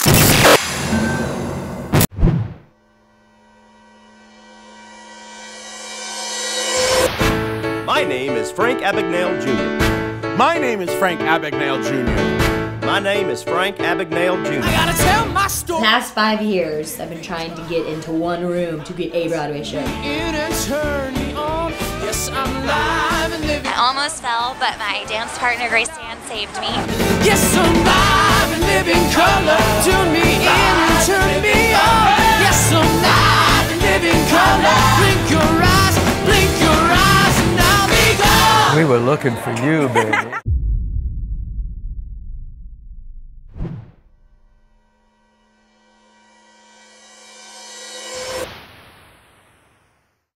My name is Frank Abagnale Jr. My name is Frank Abagnale Jr. My name is Frank Abagnale Jr. I gotta tell my story. The past 5 years, I've been trying to get into one room to get a Broadway show. Yes, I'm alive and living. I almost fell, but my dance partner, Grace Dan, saved me. Yes, I'm alive and living color. Turn me in and turn me on. Yes, I'm alive and living color. Blink your eyes, and I'll be gone. We were looking for you, baby.